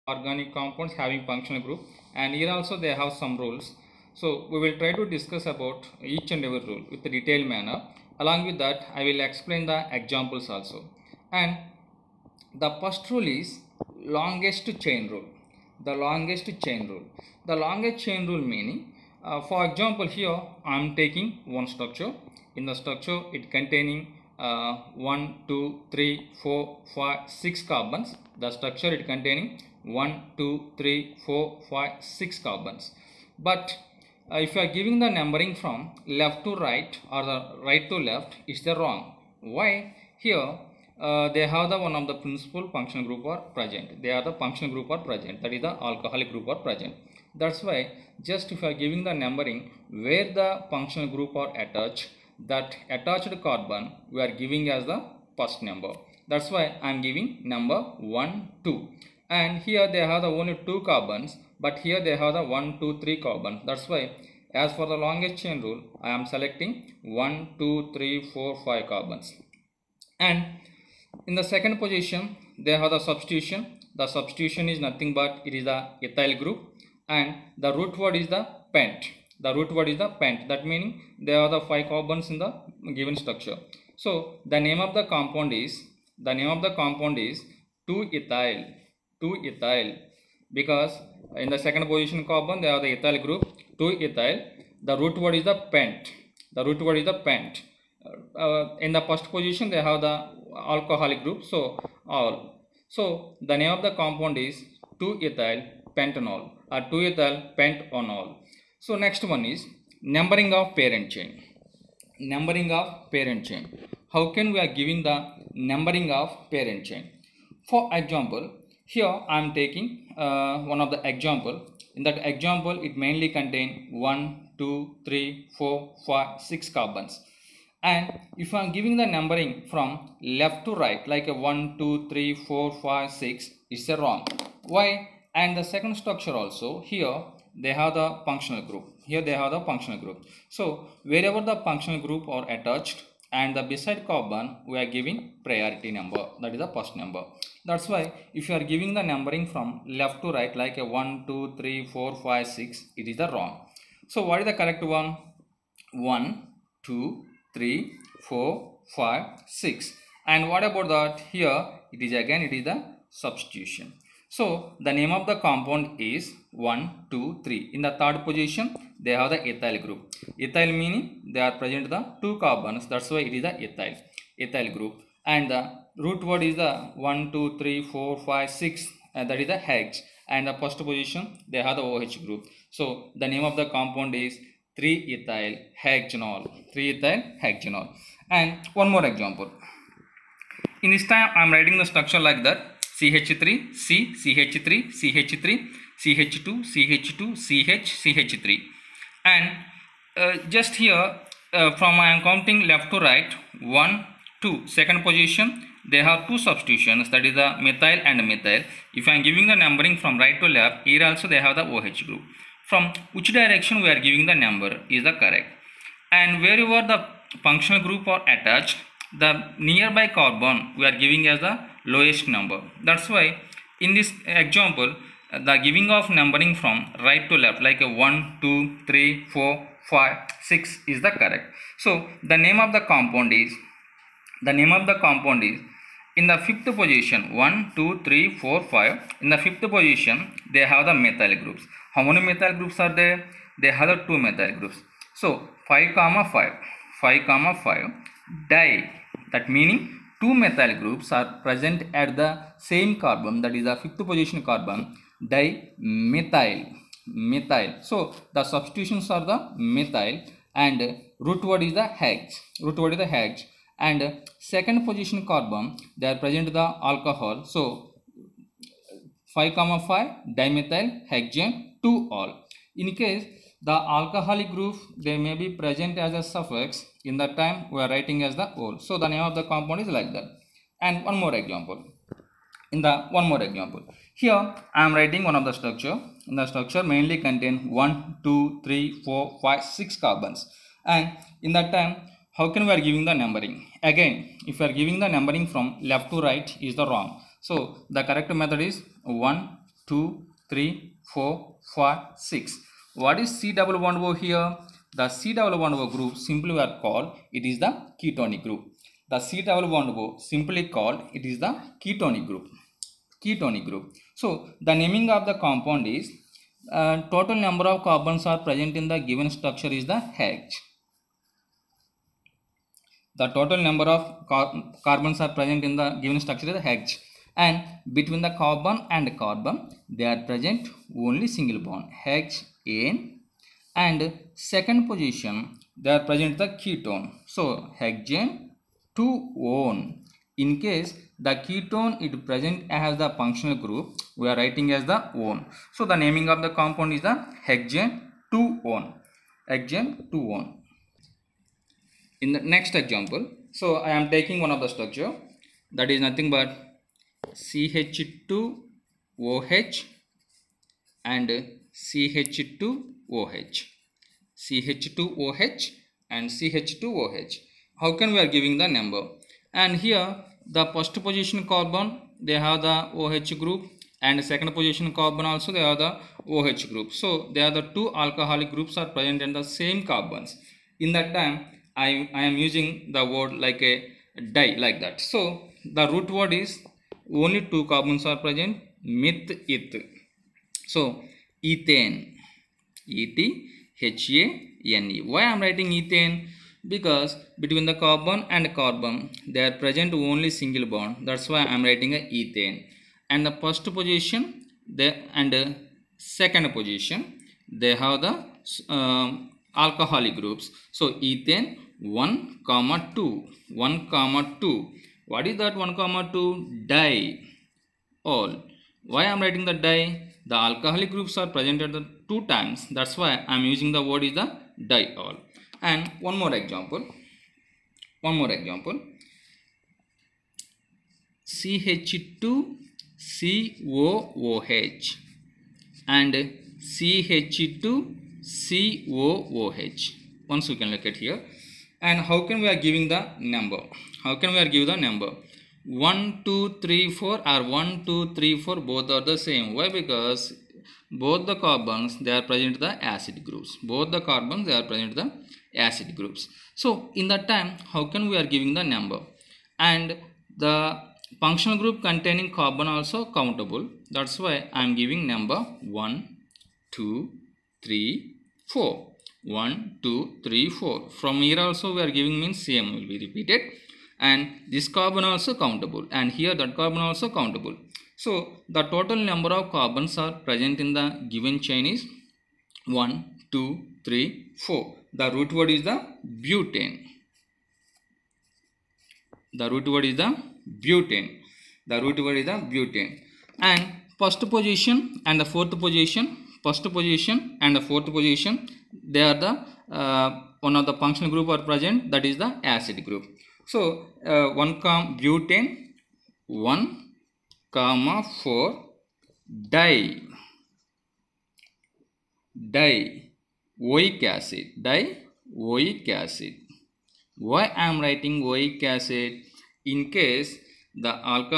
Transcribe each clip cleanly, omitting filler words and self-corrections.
organic compounds having functional group, and here also they have some rules. So we will try to discuss about each and every rule with a detailed manner. Along with that, I will explain the examples also. And the first rule is longest chain rule. The longest chain rule. The longest chain rule meaning, for example, here I am taking one structure. In the structure, it containing 1, 2, 3, 4, 5, 6 carbons. The structure it containing 1, 2, 3, 4, 5, 6 carbons. But if you are giving the numbering from left to right or the right to left, it's the wrong. Why? Here they have the one of the principal functional group are present. They are the functional group are present. That is the alcoholic group are present. That's why just if you are giving the numbering where the functional group are attached, that attached carbon we are giving as the first number. That's why I am giving number 1, 2. And here they have the only 2 carbons, but here they have the 1, 2, 3 carbons. That's why as for the longest chain rule, I am selecting 1, 2, 3, 4, 5 carbons. And in the second position, they have the substitution. The substitution is nothing but it is the ethyl group, and the root word is the pent. The root word is the pent. That meaning there are the 5 carbons in the given structure. So the name of the compound is 2-ethyl. 2-ethyl, because in the second position carbon they are the ethyl group 2-ethyl. The root word is the pent. The root word is the pent. In the first position they have the alcoholic group, so all. So the name of the compound is 2-ethyl pentanol or 2-ethyl pentanol. So next one is numbering of parent chain. Numbering of parent chain. How can we are giving the numbering of parent chain? For example, here I am taking one of the example. In that example, it mainly contain 1, 2, 3, 4, 5, 6 carbons. And if I am giving the numbering from left to right, like a 1, 2, 3, 4, 5, 6, it's a wrong. Why? And the second structure also, here they have the functional group. Here they have the functional group. So wherever the functional group are attached and the beside carbon, we are giving priority number. That is the first number. That's why if you are giving the numbering from left to right, like a 1, 2, 3, 4, 5, 6, it is the wrong. So what is the correct one? 1, 2, 3, 4, 5, 6. And what about that? Here it is the substitution. So the name of the compound is 1, 2, 3. In the third position, they have the ethyl group. Ethyl meaning they are present the 2 carbons. That's why it is the ethyl group. And the root word is the 1, 2, 3, 4, 5, 6. That is the H. And the first position, they have the OH group. So the name of the compound is 3-ethyl hexanol. 3-ethyl hexanol. And one more example. In this time, I am writing the structure like that. CH3, C, CH3, CH3, CH2, CH2, CH, CH3. And just here, from I am counting left to right, 1, 2. Second position, they have 2 substitutions, that is the methyl and methyl. If I am giving the numbering from right to left, here also they have the OH group. From which direction we are giving the number is the correct. And wherever the functional group are attached, the nearby carbon we are giving as the lowest number. That's why in this example, the giving of numbering from right to left, like a 1, 2, 3, 4, 5, 6 is the correct. So the name of the compound is in the fifth position, 1, 2, 3, 4, 5. In the fifth position, they have the methyl groups. How many methyl groups are there? They have the 2 methyl groups. So 5, 5, di. That meaning 2 methyl groups are present at the same carbon, that is the fifth position carbon, dimethyl. So the substitutions are the methyl, and root word is the H. And second position carbon, they are present the alcohol. So 5, 5, dimethyl hexane 2 all. In case the alcoholic group, they may be present as a suffix. In that time we are writing as the ol. So the name of the compound is like that. And one more example. Here I am writing one of the structure. In the structure mainly contain 1, 2, 3, 4, 5, 6 carbons. And in that time, how can we are giving the numbering? Again, if we are giving the numbering from left to right is the wrong. So the correct method is 1, 2, 3, 4, 5, 6. What is C double bond O here? The C double bond O group simply we are called, it is the ketonic group. The C double bond O simply called, it is the ketonic group. Ketonic group. So the naming of the compound is total number of carbons are present in the given structure is the H. The total number of carbons are present in the given structure is the H. And between the carbon and carbon, they are present only single bond H, N. And second position, they are present the ketone. So hexane 2-one. In case the ketone is present as the functional group, we are writing as the one. So the naming of the compound is the hexane 2-one. Hexane 2-one. In the next example, so I am taking one of the structure that is nothing but CH2OH and CH2OH. CH2OH and CH2OH. How can we are giving the number? And here the first position carbon, they have the OH group, and second position carbon also they have the OH group. So they are the two alcoholic groups are present in the same carbons. In that time I am using the word like a di, like that. So the root word is only two carbons are present, meth, eth. So ethane, E-T-H-A-N-E. Why I am writing ethane? Because between the carbon and carbon they are present only single bond. That's why I am writing a ethane. And the first position and second position they have the alcoholic groups. So ethane 1, 2. 1, 2. What is that 1, 2? Diol. Why I am writing the di? The alcoholic groups are present at the 2 times. That's why I am using the word is the diol. And one more example. CH2COOH and CH2COOH. Once we can look at here. And how can we are giving the number? 1, 2, 3, 4 or 1, 2, 3, 4 both are the same. Why? Because both the carbons they are present the acid groups. So in that time, how can we are giving the number? And the functional group containing carbon also countable. That's why I am giving number 1, 2, 3, 4. 1, 2, 3, 4. From here also we are giving means same will be repeated. And this carbon also countable, and here that carbon also countable. So the total number of carbons are present in the given chain is 1, 2, 3, 4. The root word is the butane. And first position and the fourth position, they are the one of the functional group are present, that is the acid group. So 1, butane 1, 4 dioic acid. Why I am writing oic acid? In case the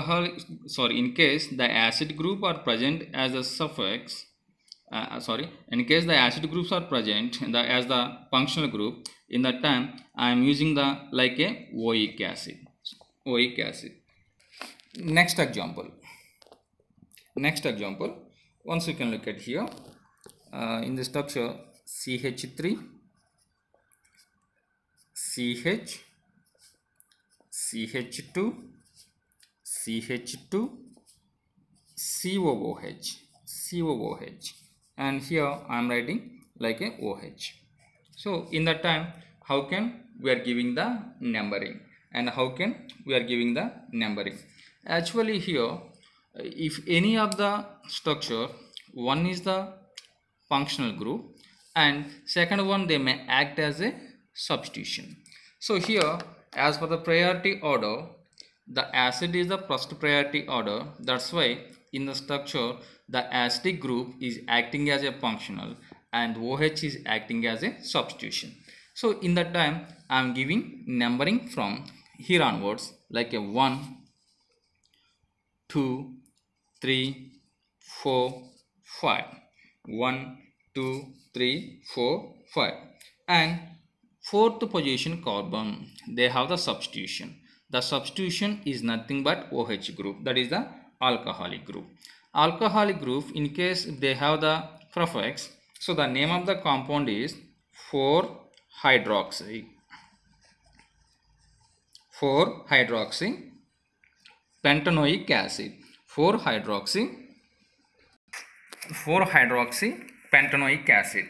acid group are present as a suffix, in case the acid groups are present as the functional group, in that time I am using the like a oic acid. Next example, once you can look at here, in the structure CH3 CH CH2 CH2 COOH, and here I am writing like a OH. So in that time, how can we are giving the numbering, and how can we are giving the numbering? Actually here, if any of the structure, one is the functional group and second one they may act as a substitution. So here, as per the priority order, the acid is the first priority order. That's why in the structure the acidic group is acting as a functional and OH is acting as a substitution. So in that time I am giving numbering from here onwards like a 1, 2, 3, 4, 5. 1, 2, 3, 4, 5. And fourth position carbon, they have the substitution. The substitution is nothing but OH group, that is the alcoholic group. Alcoholic group, in case they have the prefix, so the name of the compound is 4-hydroxy. 4-hydroxy pentanoic acid. 4-hydroxy pentanoic acid.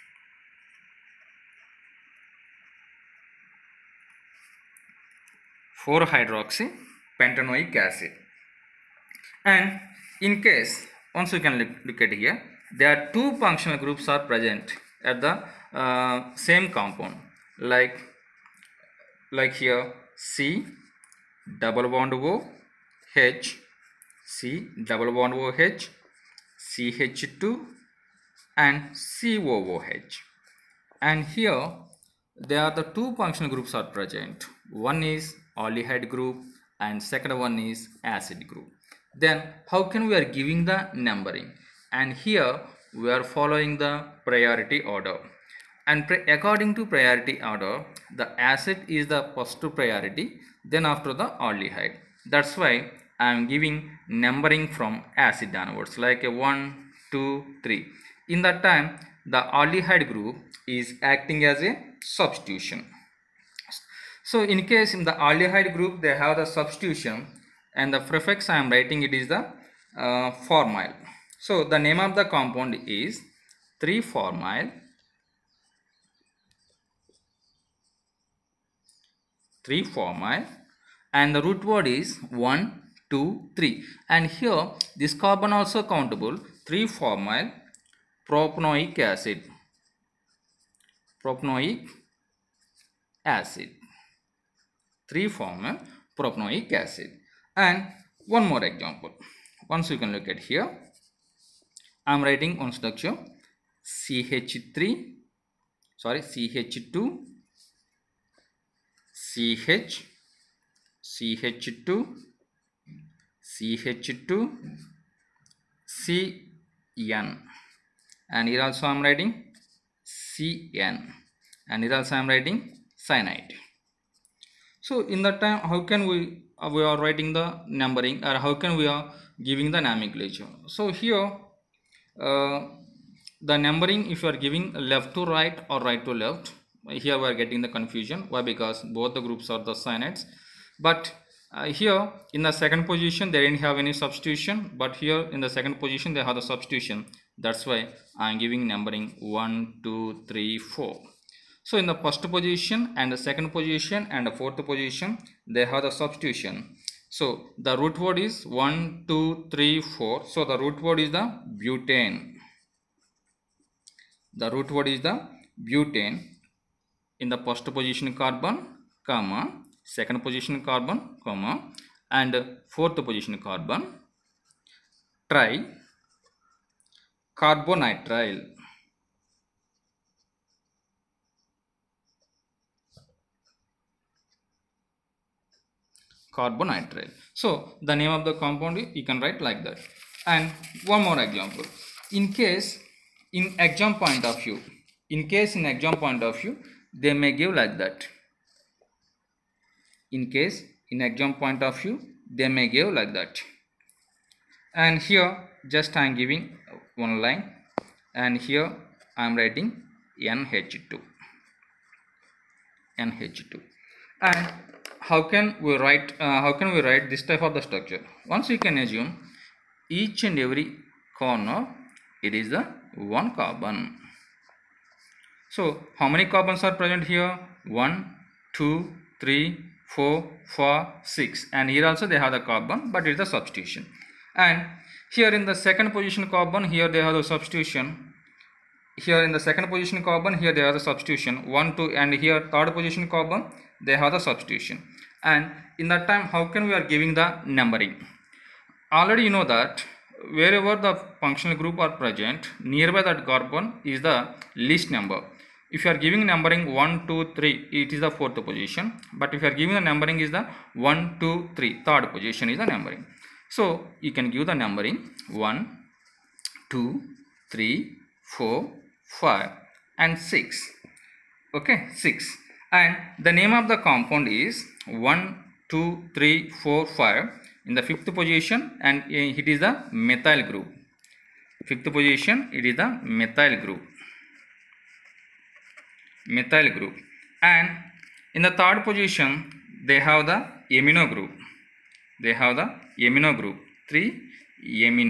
4-hydroxy pentanoic acid. And in case, once you can look at here, there are two functional groups are present at the same compound, like here C double bond O H, C double bond O H, CH2 and COOH. And here there are the two functional groups are present. One is aldehyde group and second one is acid group. Then how can we are giving the numbering? And here we are following the priority order. And according to priority order, the acid is the first priority, then after the aldehyde. That's why I am giving numbering from acid downwards, like a 1, 2, 3. In that time, the aldehyde group is acting as a substitution. So in case in the aldehyde group they have the substitution, and the prefix I am writing it is the formyl. So the name of the compound is 3-formyl. 3-formyl, and the root word is 1, 2, 3. And here this carbon also countable, 3-formyl propanoic acid. Propanoic acid. 3-formyl propanoic acid. And one more example. Once you can look at here, I am writing one structure, CH2, CH, CH2, CH2, CN, and here also I am writing CN, and here also I am writing cyanide. So in that time, how can we are writing the numbering, or how can we are giving the nomenclature? So here the numbering, if you are giving left to right or right to left, here we are getting the confusion. Why? Because both the groups are the cyanides. But here in the second position they didn't have any substitution, but here in the second position they have the substitution. That's why I am giving numbering 1, 2, 3, 4. So in the first position and the second position and the fourth position they have the substitution. So the root word is 1, 2, 3, 4. So the root word is the butane. The root word is the butane. In the first position carbon, comma, second position carbon, comma, and fourth position carbon, carbonitrile. Carbonitrile. So the name of the compound you can write like that. And one more example. In case in exam point of view, they may give like that. In case in exam point of view they may give like that. And here just I am giving one line, and here I am writing NH2. And how can we write this type of the structure? Once we can assume each and every corner it is the one carbon. So how many carbons are present here? 1, 2, 3, 4, 5, 6, and here also they have the carbon, but it is the substitution. And here in the second position carbon, here they have the substitution. Here in the second position carbon, here they have the substitution 1, 2, and here third position carbon they have the substitution. And in that time, how can we are giving the numbering? Already you know that wherever the functional group are present, nearby that carbon is the least number. If you are giving numbering 1, 2, 3, it is the fourth position. But if you are giving the numbering is the 1, 2, 3, third position is the numbering. So you can give the numbering 1, 2, 3, 4, 5 and 6. Okay, 6. And the name of the compound is 1, 2, 3, 4, 5 in the fifth position, and it is the methyl group. Fifth position, it is the methyl group. Methyl group. And in the third position, they have the amino group. They have the amino group. 3 amino.